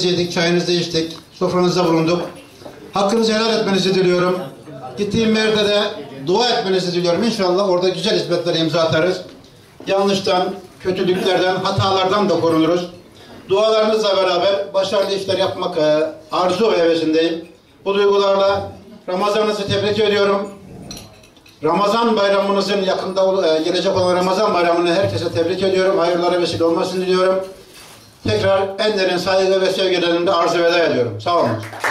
Yedik, çayınızı içtik, sofranızda bulunduk. Hakkınızı helal etmenizi diliyorum. Gittiğim yerde de dua etmenizi diliyorum. İnşallah orada güzel hizmetlere imza atarız. Yanlıştan, kötülüklerden, hatalardan da korunuruz. Dualarınızla beraber başarılı işler yapmak arzu ve hevesindeyim. Bu duygularla Ramazanınızı tebrik ediyorum. Ramazan bayramınızın yakında gelecek olan Ramazan bayramını herkese tebrik ediyorum. Hayırlara vesile olmasını diliyorum. Tekrar en derin saygı ve sevgilerimi de arz veda ediyorum. Sağ olun.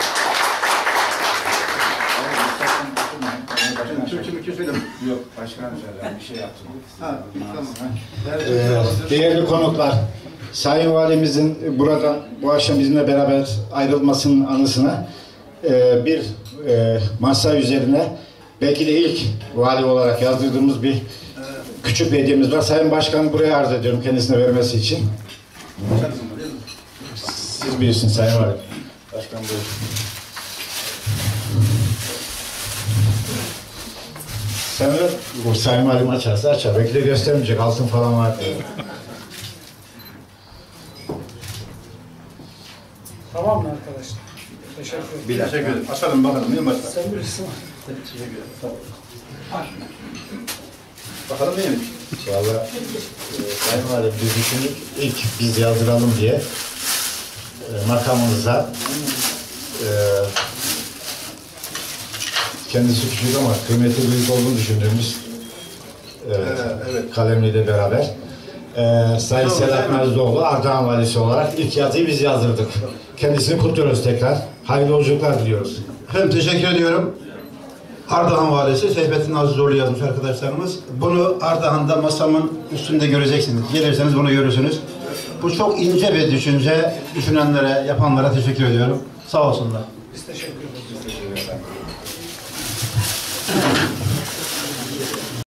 Yok, başkanım bir şey yaptım. Değerli konuklar, Sayın Valimizin buradan bu akşam bizimle beraber ayrılmasının anısına bir masa üzerine belki de ilk vali olarak yazdırdığımız bir küçük bir hediyemiz var. Sayın Başkanım buraya arz ediyorum kendisine vermesi için. Siz bilirsiniz Sayın Valim. Başkan buyurun. Sen ver, bu Sayın Valim açarsa açar. Belki de göstermeyecek, altın falan var diye. Tamam mı arkadaşlar? Teşekkür ederim. Bir teşekkür ederim. Açalım bakalım değil mi başkan? Sen bilirsin. Teşekkür ederim. Bakalım değil mi? Valla Sayın Valim biz düşündük ilk biz yazdıralım diye makamımıza kendisi küçük ama kıymeti büyük olduğunu düşündüğümüz kalemliyle beraber Sayın Sedat Merzoğlu Ardahan Valisi olarak ilk yazıyı biz yazdırdık. Kendisini kutluyoruz tekrar. Hayırlı yolculuklar diliyoruz. Efendim teşekkür ediyorum. Ardahan Valisi Seyfettin Azizoğlu yazmış arkadaşlarımız. Bunu Ardahan'da masamın üstünde göreceksiniz. Gelirseniz bunu görürsünüz. Bu çok ince bir düşünce. Düşünenlere, yapanlara teşekkür ediyorum. Sağ olsunlar. Biz teşekkür ederiz.